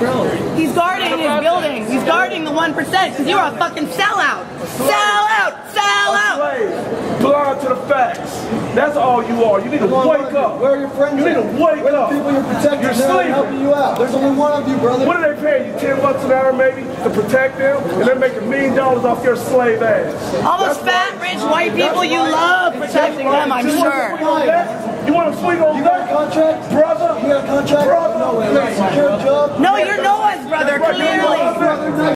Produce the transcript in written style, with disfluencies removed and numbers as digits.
He's guarding his building. He's guarding the 1% because you're a fucking sellout. Sellout! Sellout! Blind to the facts. That's all you are. You need to wake up. Where are your friends? You need to wake up. People you're protecting. You're sleeping. Helping you out. There's only one of you, brother. What are they paying you? $10 an hour maybe to protect them, and they're making $1 million off your slave ass. All those fat, rich white people, you love protecting them, I'm sure. You want to swing on that? You got a contract? Brother? You got a contract? Brother? No way. You got a secure job? No, you're Noah's brother, clearly.